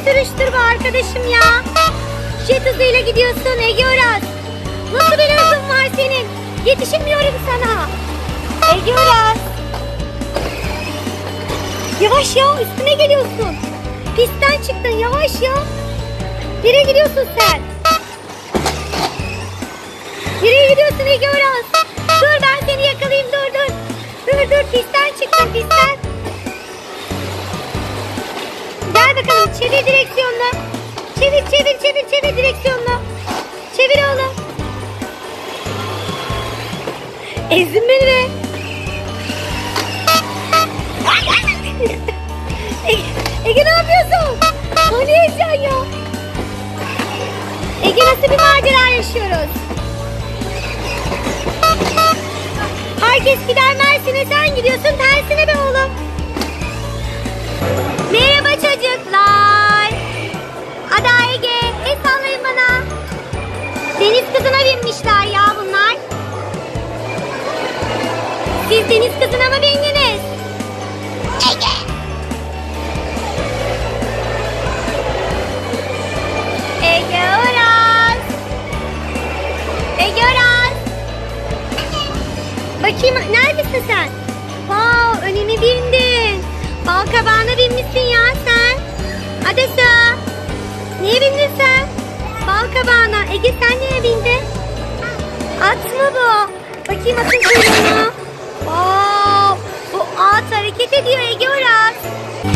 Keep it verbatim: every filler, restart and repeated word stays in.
sürüştür bu arkadaşım ya. Jet hızıyla gidiyorsun Ege Uras. Nasıl bir hızın var senin? Yetişemiyorum sana. Ege Uras. Yavaş ya, üstüme geliyorsun. Pistten çıktın, yavaş ya. Nereye gidiyorsun sen? Nereye gidiyorsun Ege Uras? Dur, ben seni yakalayayım, dur dur. Dur dur, pistten çıktın, pistten. Gel bakalım, çevir direksiyonunu. Çevir çevir çevir çevir direksiyonunu. Çevir oğlum. Ezdin beni be. Ege, Ege ne yapıyorsun? Hani Ege ya? Ege, nasıl bir macera yaşıyoruz? Herkes gider Mersin'e, sen gidiyorsun tersine be oğlum. Merhaba çocuklar. Ada, Ege, el sallayın bana. Deniz kızına binmişler ya bunlar. Siz deniz kızına mı bindiniz? Ege. Ege Uras. Ege Uras. Bakayım, neredesin sen? Wow, önüme bindin. Bal kabağına binmişsin ya sen. Hadi su. Niye bindin sen? Bal kabağına. Ege, sen niye bindin? At mı bu? Bakayım atın kuyruğunu. Wow, bu at hareket ediyor Ege Uras.